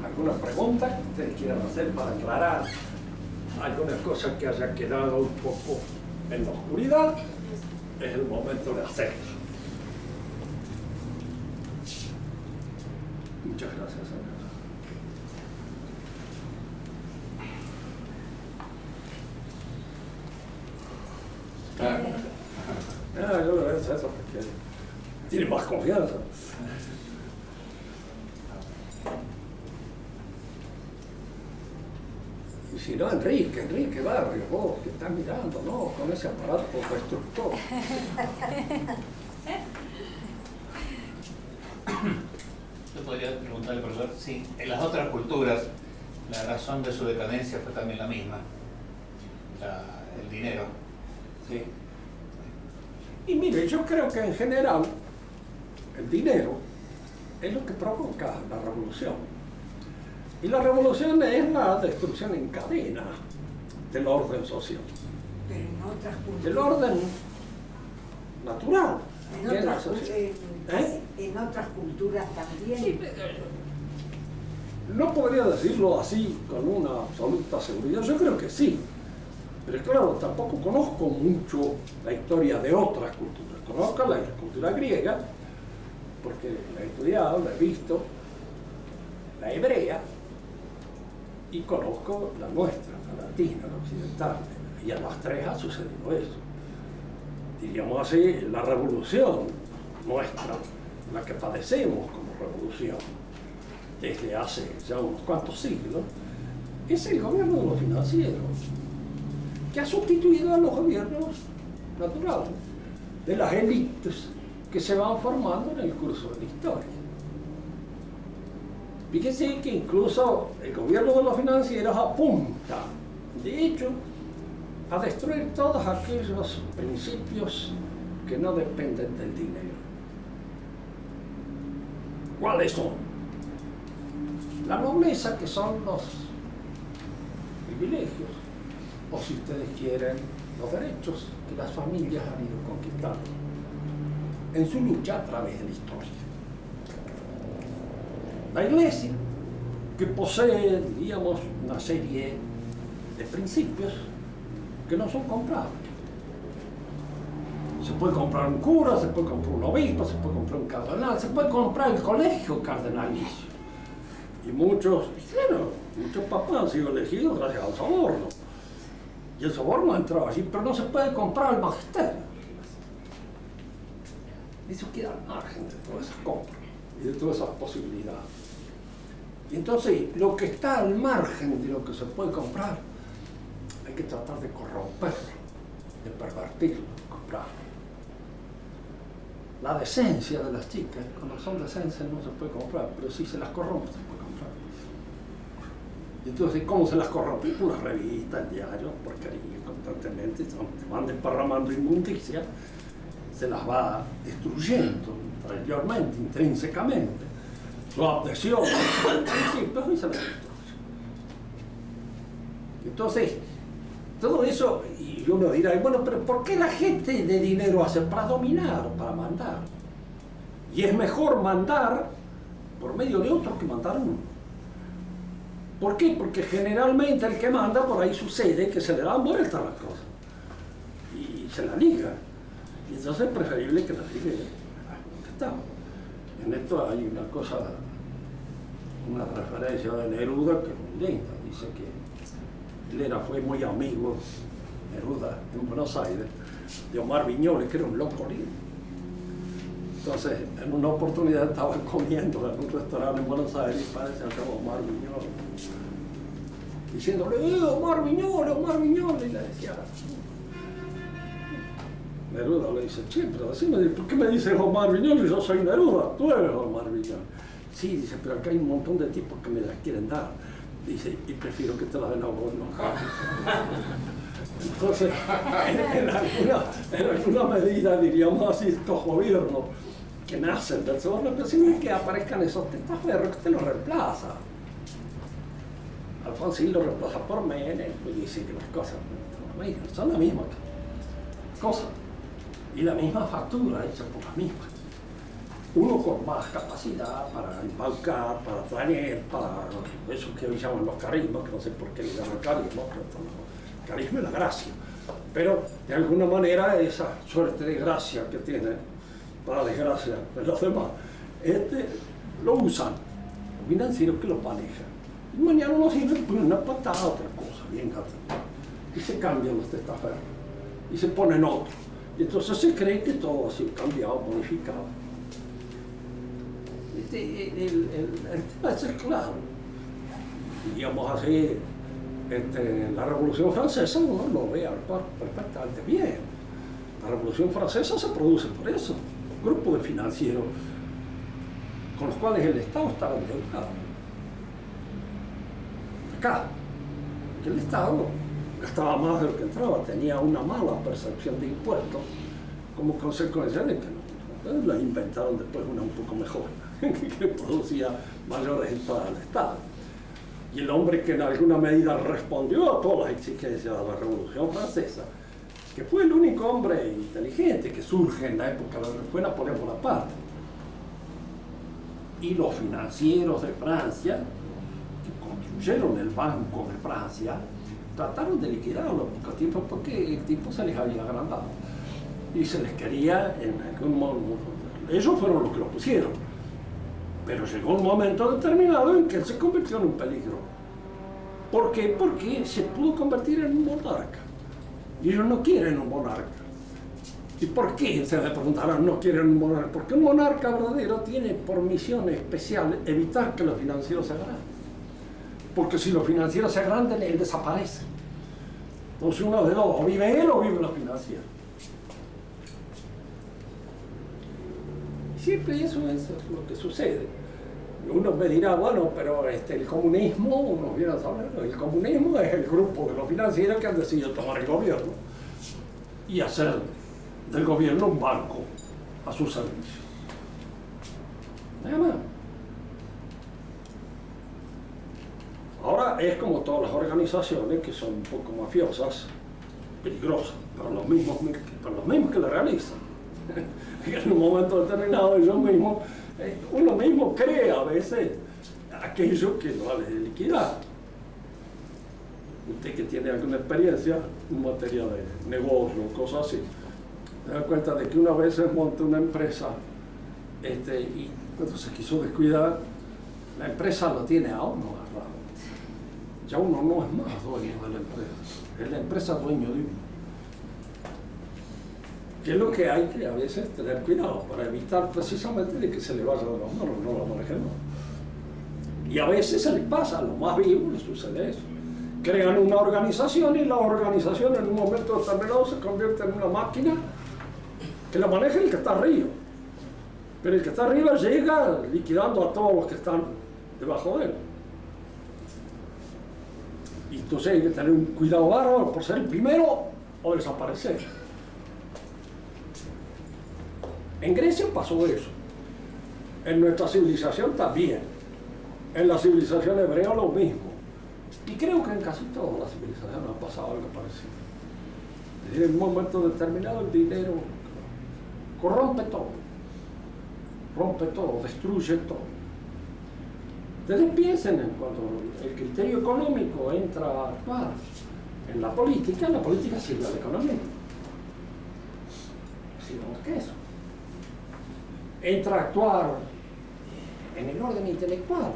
A: ¿Alguna pregunta que ustedes quieran hacer para aclarar alguna cosa que haya quedado un poco en la oscuridad? Es el momento de hacerlo. Muchas gracias, señor. Yo lo veo eso porque tiene más confianza. Y si no, Enrique Barrio, vos que estás mirando, ¿no? Con ese aparato destructor.
B: Yo podría preguntarle, profesor, si en las otras culturas la razón de su decadencia fue también la misma, el dinero.
A: Sí. Y mire, yo creo que en general el dinero es lo que provoca la revolución. Y la revolución es la destrucción en cadena del orden social.
C: Pero en otras culturas.
A: Del orden natural.
C: En otras culturas también.
A: Sí, no podría decirlo así con una absoluta seguridad. Yo creo que sí. Pero claro, tampoco conozco mucho la historia de otras culturas. Conozco la cultura griega, porque la he estudiado, la he visto, la hebrea, y conozco la nuestra, la latina, la occidental. Y a las tres ha sucedido eso. Diríamos así, la revolución nuestra, la que padecemos como revolución desde hace ya unos cuantos siglos, es el gobierno de los financieros, que ha sustituido a los gobiernos naturales, de las élites que se van formando en el curso de la historia. Fíjense que incluso el gobierno de los financieros apunta, de hecho, a destruir todos aquellos principios que no dependen del dinero. ¿Cuáles son? La nobleza, que son los privilegios, o si ustedes quieren, los derechos que las familias han ido conquistando en su lucha a través de la historia. La Iglesia, que posee, diríamos, una serie de principios que no son comprables. Se puede comprar un cura, se puede comprar un obispo, se puede comprar un cardenal, se puede comprar el colegio cardenalicio. Y muchos papas han sido elegidos gracias al soborno. Y el soborno ha entrado allí, pero no se puede comprar el magisterio. Eso queda al margen de todas esas compras y de todas esas posibilidades. Y entonces, lo que está al margen de lo que se puede comprar, hay que tratar de corromperlo, de pervertirlo, comprarlo. La decencia de las chicas, cuando son decentes no se puede comprar, pero si se las corrompe se puede comprar. Y entonces, ¿cómo se las corrompe? Una revista, el diario, porquería, constantemente, se van desparramando inmundicia, se las va destruyendo interiormente, intrínsecamente, su adhesión a los principios y se las destruye. Entonces, todo eso, y uno dirá, bueno, pero ¿por qué la gente de dinero hace? Para dominar, para mandar. Y es mejor mandar por medio de otro que mandar uno. ¿Por qué? Porque generalmente el que manda, por ahí sucede que se le dan vueltas las cosas. Y se la liga. Y entonces es preferible que la ligue donde está. En esto hay una cosa, una referencia de Neruda que es muy linda. Dice que él fue muy amigo, Neruda, en Buenos Aires, de Omar Viñoles, que era un loco lindo. Entonces, en una oportunidad estaban comiendo en un restaurante en Buenos Aires y parece que estaba Omar Viñoles, diciéndole, Omar Viñoles, y le decía, Neruda le dice, che, pero decime, ¿por qué me dices Omar Viñoles? Yo soy Neruda, tú eres Omar Viñoles. Sí, dice, pero acá hay un montón de tipos que me las quieren dar. Dice, y prefiero que te la den a vos, no. Entonces, en alguna medida, diríamos así, estos gobiernos que nacen del soborno, pero si no es que aparezcan esos testaferros que te los reemplaza. Alfonsín lo reemplaza por Menem y dice que las cosas son la misma cosa y la misma factura hecha por la misma. uno con más capacidad para embaucar, para traer, para eso que hoy llaman los carismas, que no sé por qué le llaman carisma, pero el carisma es la gracia. Pero de alguna manera esa suerte de gracia que tienen, para desgracia de los demás, lo usan los financieros que los manejan. Y mañana nos sirven una patada, otra cosa, bien gata. Y se cambian los testaferros y se ponen otros. Y entonces se cree que todo ha sido cambiado, modificado. El tema es claro. Digamos así, la Revolución Francesa uno lo ve perfectamente bien. La Revolución Francesa se produce por eso. Un grupo de financieros con los cuales el Estado estaba endeudado. Acá, que el Estado gastaba más de lo que entraba, tenía una mala percepción de impuestos como consecuencia de que la inventaron después una un poco mejor, que producía mayores entradas al Estado. Y el hombre que en alguna medida respondió a todas las exigencias de la Revolución Francesa, que fue el único hombre inteligente que surge en la época de fue Napoleón Bonaparte. Y los financieros de Francia, que construyeron el Banco de Francia, trataron de liquidarlo poco tiempo porque el tipo se les había agrandado y se les quería en algún momento. Ellos fueron los que lo pusieron, pero llegó un momento determinado en que él se convirtió en un peligro. ¿Por qué? Porque se pudo convertir en un monarca y ellos no quieren un monarca. ¿Y por qué? Se le preguntarán, no quieren un monarca. Porque un monarca verdadero tiene por misión especial evitar que los financieros se agranden. Porque si los financieros se agrandan, él desaparece. Entonces uno de dos, o vive él o vive los financieros. Y siempre eso es lo que sucede. Uno me dirá, bueno, pero el comunismo, uno viene a saber, el comunismo es el grupo de los financieros que han decidido tomar el gobierno y hacer del gobierno un banco a su servicio. Nada más. Ahora es como todas las organizaciones que son un poco mafiosas, peligrosas, para los mismos que la realizan. En un momento determinado ellos mismos, uno mismo cree a veces aquello que no vale de liquidar. Usted que tiene alguna experiencia en materia de negocio, cosas así, se da cuenta de que una vez se monta una empresa y cuando se quiso descuidar, la empresa lo tiene a uno agarrado. Ya uno no es más dueño de la empresa, es la empresa dueño de uno. Que es lo que hay que a veces tener cuidado para evitar precisamente de que se le vaya de las manos, no la manejen más. Y a veces se les pasa, a los más vivos les sucede eso. Crean una organización y la organización en un momento determinado se convierte en una máquina que la maneja el que está arriba. Pero el que está arriba llega liquidando a todos los que están debajo de él. Y entonces hay que tener un cuidado bárbaro por ser el primero o desaparecer. En Grecia pasó eso. En nuestra civilización también. En la civilización hebrea lo mismo. Y creo que en casi todas las civilizaciones ha pasado algo parecido. Es decir, en un momento determinado el dinero corrompe todo. Rompe todo, destruye todo. Ustedes piensen en cuando el criterio económico entra a actuar en la política sirve a la economía. Si no, ¿qué es eso? Entra a actuar en el orden intelectual,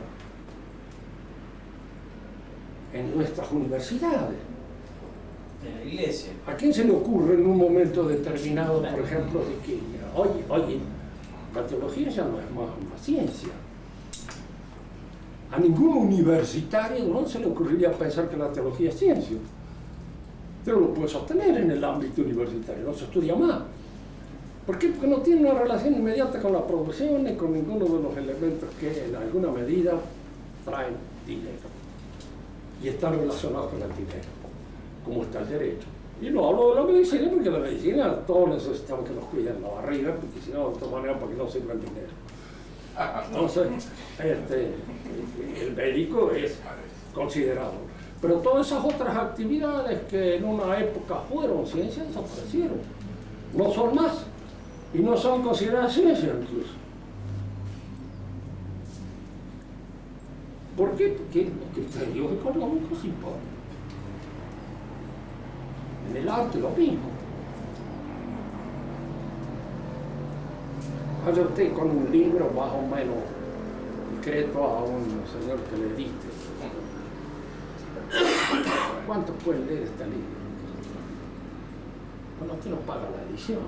A: en nuestras universidades.
D: En la iglesia.
A: ¿A quién se le ocurre en un momento determinado, por ejemplo, de que, oye, la teología ya no es más una ciencia? A ningún universitario no se le ocurriría pensar que la teología es ciencia. Usted no lo puede sostener en el ámbito universitario, no se estudia más. ¿Por qué? Porque no tiene una relación inmediata con la producción ni con ninguno de los elementos que en alguna medida traen dinero y están relacionados con el dinero, como está el derecho. Y no hablo de la medicina porque la medicina todos necesitamos que nos cuiden la barriga, porque si no, de otra manera, para que no sirva el dinero. Entonces, el médico es considerado. Pero todas esas otras actividades que en una época fueron ciencias desaparecieron. No son más. Y no son consideradas ciencias incluso. ¿Por qué? Porque los criterios económicos imponen. En el arte lo mismo. Vaya usted con un libro más o menos discreto a un señor que le diste. ¿Cuántos pueden leer este libro? Bueno, usted no paga la edición,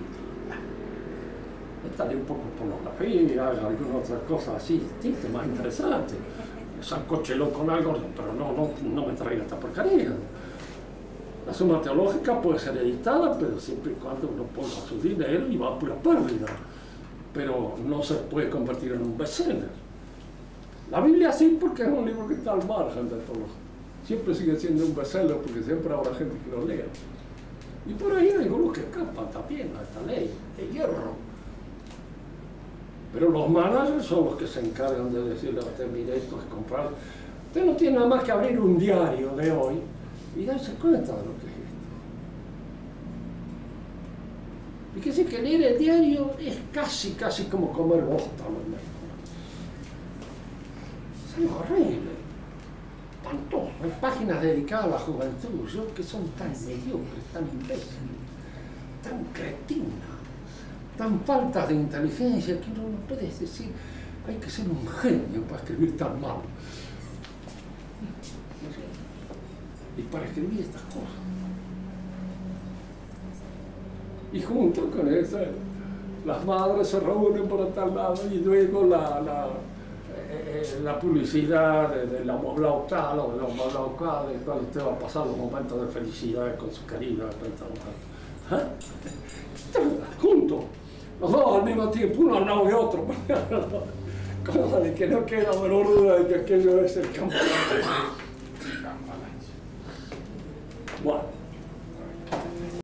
A: dale un poco de pornografía, haga alguna otra cosa así, distinta, más interesante. Sancóchelo con algo, pero no me traiga esta porquería. La Suma Teológica puede ser editada, pero siempre y cuando uno ponga su dinero y va por la pérdida. Pero no se puede convertir en un bestseller. La Biblia sí, porque es un libro que está al margen de todo. Siempre sigue siendo un bestseller porque siempre habrá gente que lo lea. Y por ahí hay algunos que escapan también a esta ley de hierro. Pero los managers son los que se encargan de decirle a usted, mire, esto es comprar. Usted no tiene nada más que abrir un diario de hoy y darse cuenta de lo que es esto. Fíjese que leer el diario es casi como comer bosta, ¿no? Es algo horrible, espantoso. Hay páginas dedicadas a la juventud, yo que son tan mediocres, tan imbéciles, tan cretinas, tan faltas de inteligencia que uno no puede decir, hay que ser un genio para escribir tan mal. Y para escribir estas cosas. Y junto con eso, las madres se reúnen por tal lado y luego la publicidad de la moblaucal o de la moblaucal, en cual usted va a pasar los momentos de felicidad con su querida. Juntos. Los dos al mismo tiempo, uno al lado de otro. Cosa de que no queda menor duda de que aquello es el campo. Bueno.